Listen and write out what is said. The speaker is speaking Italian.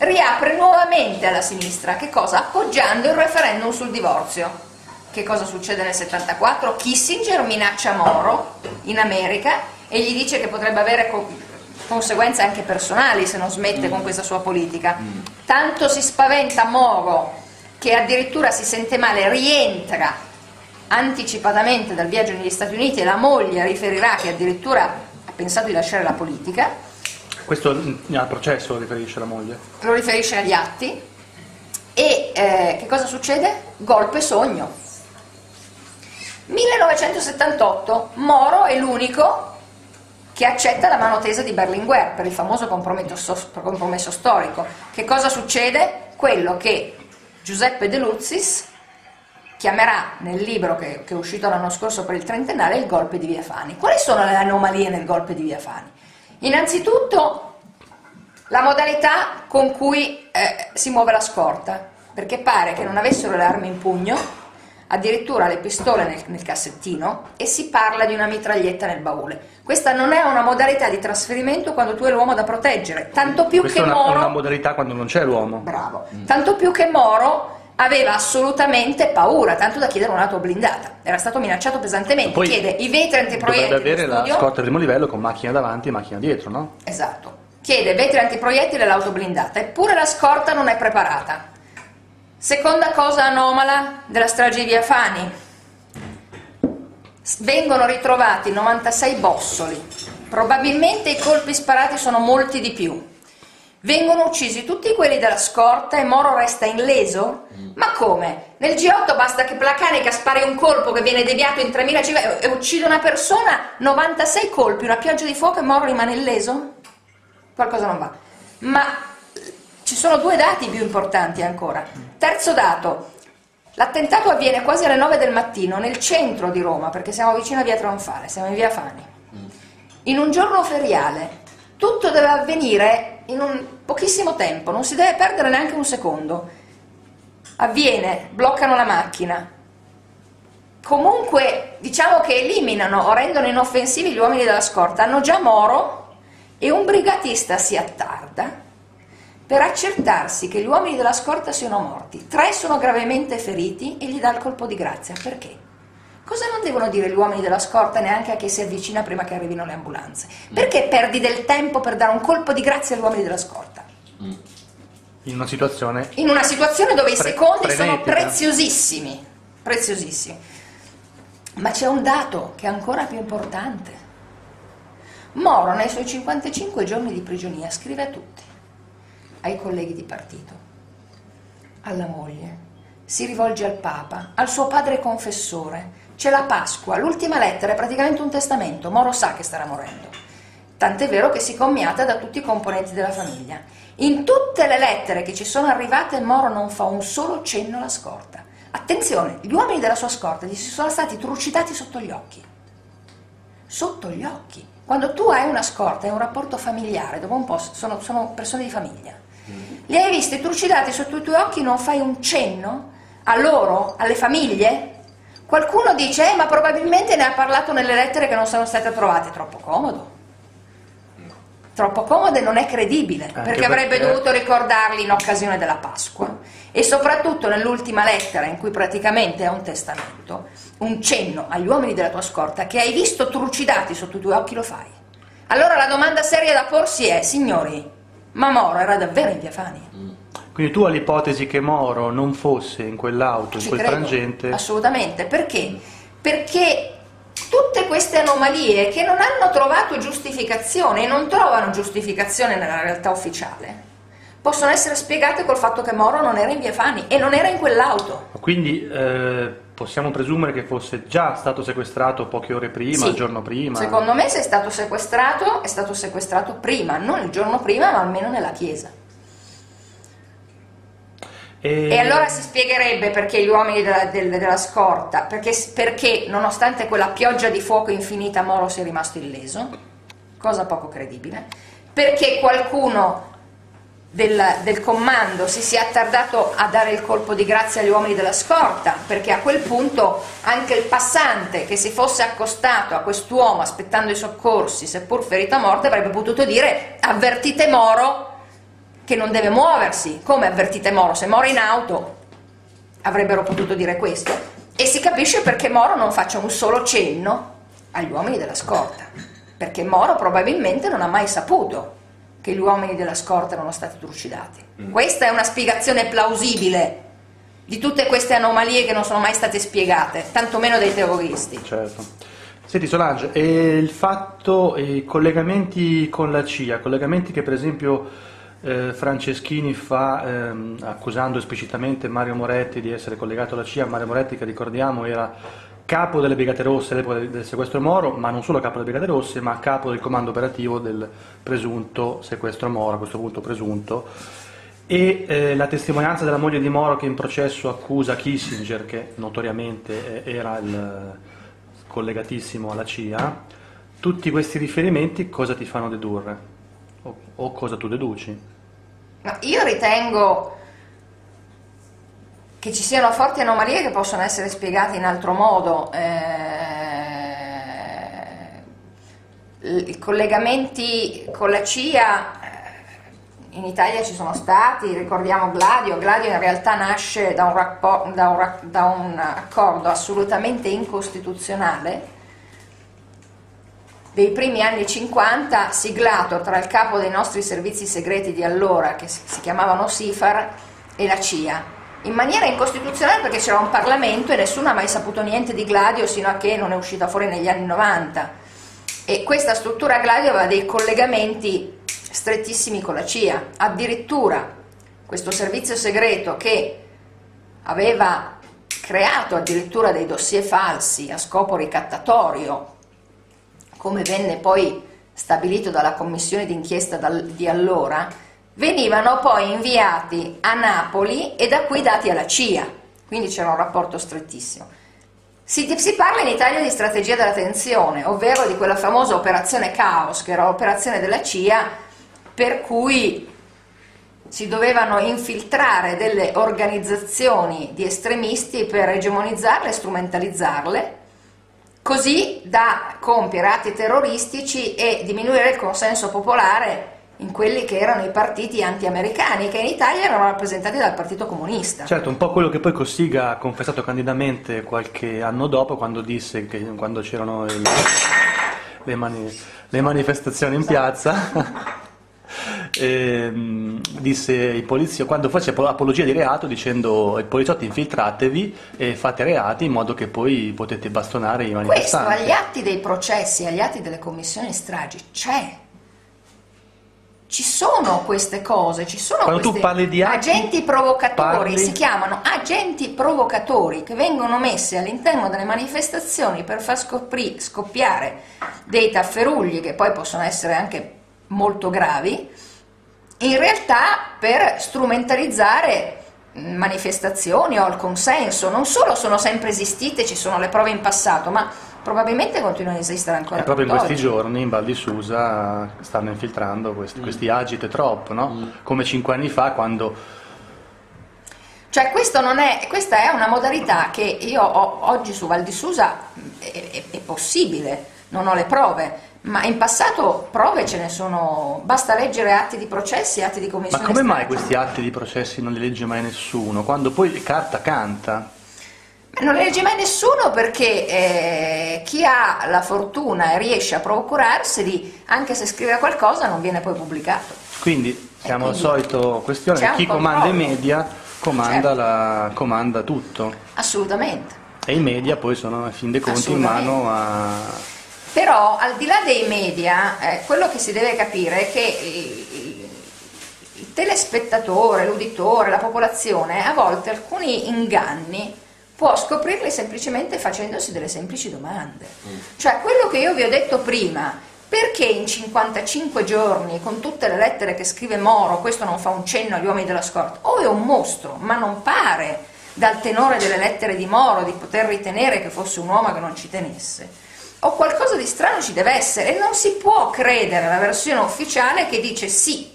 riapre nuovamente alla sinistra, che cosa? Appoggiando il referendum sul divorzio. Che cosa succede nel 74? Kissinger minaccia Moro in America e gli dice che potrebbe avere conseguenze anche personali se non smette con questa sua politica. Tanto si spaventa Moro che addirittura si sente male, rientra anticipatamente dal viaggio negli Stati Uniti e la moglie riferirà che addirittura ha pensato di lasciare la politica. Questo al processo lo riferisce la moglie? Lo riferisce agli atti. E che cosa succede? Golpe sogno. 1978, Moro è l'unico che accetta la mano tesa di Berlinguer per il famoso compromesso storico. Che cosa succede? Quello che Giuseppe De Luzzis chiamerà nel libro che è uscito l'anno scorso per il trentennale il golpe di Via Fani. Quali sono le anomalie nel golpe di Via Fani? Innanzitutto la modalità con cui si muove la scorta, perché pare che non avessero le armi in pugno, addirittura le pistole nel cassettino, e si parla di una mitraglietta nel baule. Questa non è una modalità di trasferimento quando tu hai l'uomo da proteggere, tanto più Questa che è Moro... una modalità quando non c'è l'uomo. Bravo. Tanto più che Moro aveva assolutamente paura, tanto da chiedere un'auto blindata. Era stato minacciato pesantemente. Poi chiede i vetri antiproiettili. Dovrebbe avere studio. la scorta al primo livello con macchina davanti e macchina dietro, no? Esatto. Chiede vetri antiproiettili e l'auto blindata, eppure la scorta non è preparata. Seconda cosa anomala della strage di Via Fani: vengono ritrovati 96 bossoli, probabilmente i colpi sparati sono molti di più. Vengono uccisi tutti quelli della scorta e Moro resta illeso? Ma come? Nel G8 basta che Placanica spari un colpo che viene deviato in 3000 civili e uccide una persona, 96 colpi, una pioggia di fuoco e Moro rimane illeso? Qualcosa non va. Ma ci sono due dati più importanti ancora. Terzo dato: l'attentato avviene quasi alle 9 del mattino nel centro di Roma, perché siamo vicino a Via Trionfale, siamo in Via Fani. In un giorno feriale. Tutto deve avvenire in un pochissimo tempo, non si deve perdere neanche un secondo. Avviene, bloccano la macchina. Comunque, diciamo che eliminano o rendono inoffensivi gli uomini della scorta. Hanno già Moro e un brigatista si attarda per accertarsi che gli uomini della scorta siano morti. 3 sono gravemente feriti e gli dà il colpo di grazia. Perché? Cosa non devono dire gli uomini della scorta neanche a chi si avvicina prima che arrivino le ambulanze? Perché perdi del tempo per dare un colpo di grazia agli uomini della scorta? In una situazione... In una situazione dove i secondi sono frenetica. preziosissimi, preziosissimi. Ma c'è un dato che è ancora più importante. Moro nei suoi 55 giorni di prigionia scrive a tutti, ai colleghi di partito, alla moglie, si rivolge al Papa, al suo padre confessore. C'è la Pasqua, l'ultima lettera è praticamente un testamento. Moro sa che starà morendo, tant'è vero che si commiata da tutti i componenti della famiglia. In tutte le lettere che ci sono arrivate Moro non fa un solo cenno alla scorta. Attenzione, gli uomini della sua scorta gli sono stati trucidati sotto gli occhi. Sotto gli occhi. Quando tu hai una scorta, hai un rapporto familiare, dopo un po' sono persone di famiglia. Li hai visti trucidati sotto i tuoi occhi, non fai un cenno a loro, alle famiglie? Qualcuno dice, ma probabilmente ne ha parlato nelle lettere che non sono state trovate. Troppo comodo. Troppo comodo e non è credibile, perché avrebbe dovuto ricordarli in occasione della Pasqua. E soprattutto nell'ultima lettera, in cui praticamente è un testamento, un cenno agli uomini della tua scorta che hai visto trucidati sotto i tuoi occhi lo fai. Allora la domanda seria da porsi è, signori, ma Moro era davvero in Via Fani? Quindi tu hai l'ipotesi che Moro non fosse in quell'auto, in quel frangente? Assolutamente. Perché? Perché tutte queste anomalie che non hanno trovato giustificazione e non trovano giustificazione nella realtà ufficiale possono essere spiegate col fatto che Moro non era in Via Fani e non era in quell'auto. Quindi possiamo presumere che fosse già stato sequestrato poche ore prima, Sì, il giorno prima? Secondo me se è stato sequestrato prima, non il giorno prima, ma almeno nella chiesa. E allora si spiegherebbe perché gli uomini della scorta, perché nonostante quella pioggia di fuoco infinita Moro sia rimasto illeso, cosa poco credibile, perché qualcuno del comando si sia attardato a dare il colpo di grazia agli uomini della scorta, perché a quel punto anche il passante che si fosse accostato a quest'uomo aspettando i soccorsi, seppur ferito a morte, avrebbe potuto dire avvertite Moro che non deve muoversi, come avvertite Moro. Se Moro è in auto avrebbero potuto dire questo, e si capisce perché Moro non faccia un solo cenno agli uomini della scorta, perché Moro probabilmente non ha mai saputo che gli uomini della scorta erano stati trucidati. Questa è una spiegazione plausibile di tutte queste anomalie che non sono mai state spiegate, tantomeno dai terroristi. Certo. Senti Solange, e il fatto, i collegamenti con la CIA, collegamenti che per esempio Franceschini fa accusando esplicitamente Mario Moretti di essere collegato alla CIA, Mario Moretti che ricordiamo era capo delle Brigate Rosse all'epoca del sequestro Moro, ma non solo capo delle Brigate Rosse, ma capo del comando operativo del presunto sequestro Moro, a questo punto presunto, e la testimonianza della moglie di Moro che in processo accusa Kissinger, che notoriamente era il collegatissimo alla CIA. Tutti questi riferimenti cosa ti fanno dedurre? O cosa tu deduci? Ma io ritengo che ci siano forti anomalie che possono essere spiegate in altro modo. I collegamenti con la CIA in Italia ci sono stati, ricordiamo Gladio in realtà nasce da un accordo assolutamente incostituzionale dei primi anni 50, siglato tra il capo dei nostri servizi segreti di allora, che si chiamavano SIFAR, e la CIA, in maniera incostituzionale perché c'era un Parlamento e nessuno ha mai saputo niente di Gladio sino a che non è uscita fuori negli anni 90, e questa struttura Gladio aveva dei collegamenti strettissimi con la CIA. Addirittura questo servizio segreto, che aveva creato addirittura dei dossier falsi a scopo ricattatorio, come venne poi stabilito dalla commissione d'inchiesta di allora, venivano poi inviati a Napoli e da qui dati alla CIA, quindi c'era un rapporto strettissimo. Si parla in Italia di strategia della tensione, ovvero di quella famosa operazione Caos, che era l'operazione della CIA per cui si dovevano infiltrare delle organizzazioni di estremisti per egemonizzarle e strumentalizzarle, così da compiere atti terroristici e diminuire il consenso popolare in quelli che erano i partiti anti-americani, che in Italia erano rappresentati dal Partito Comunista. Certo, un po' quello che poi Cossiga ha confessato candidamente qualche anno dopo, quando disse che quando c'erano le manifestazioni in piazza disse i poliziotti, quando fece apologia di reato, dicendo ai poliziotti: infiltratevi e fate reati in modo che poi potete bastonare i manifestanti. Questo agli atti dei processi, agli atti delle commissioni stragi c'è. Ci sono queste cose, ci sono quando questi tu parli di agenti provocatori, si chiamano agenti provocatori, che vengono messi all'interno delle manifestazioni per far scoppiare dei tafferugli che poi possono essere anche molto gravi, in realtà per strumentalizzare manifestazioni o il consenso. Non solo sono sempre esistite, ci sono le prove in passato, ma probabilmente continuano ad esistere ancora. E proprio in questi oggi. giorni in Val di Susa stanno infiltrando questi agite trop, no? Come 5 anni fa, quando... Cioè questa è una modalità che io ho oggi su Val di Susa, è possibile, non ho le prove, ma in passato prove ce ne sono, basta leggere atti di processi, atti di commissione. Ma come mai stragi. questi atti di processi non li legge mai nessuno, quando poi carta canta? Non le legge mai nessuno perché chi ha la fortuna e riesce a procurarseli, anche se scrive qualcosa, non viene poi pubblicato. Quindi siamo al solito questione c'è che chi un comanda i controllo. media comanda, Certo. comanda tutto, Assolutamente. e i media poi sono a fin dei conti in mano a... Però al di là dei media, quello che si deve capire è che il telespettatore, l'uditore, la popolazione, a volte alcuni inganni può scoprirli semplicemente facendosi delle semplici domande. Cioè quello che io vi ho detto prima, perché in 55 giorni, con tutte le lettere che scrive Moro, questo non fa un cenno agli uomini della scorta? O è un mostro, ma non pare dal tenore delle lettere di Moro di poter ritenere che fosse un uomo che non ci tenesse. O qualcosa di strano ci deve essere, e non si può credere alla versione ufficiale che dice sì,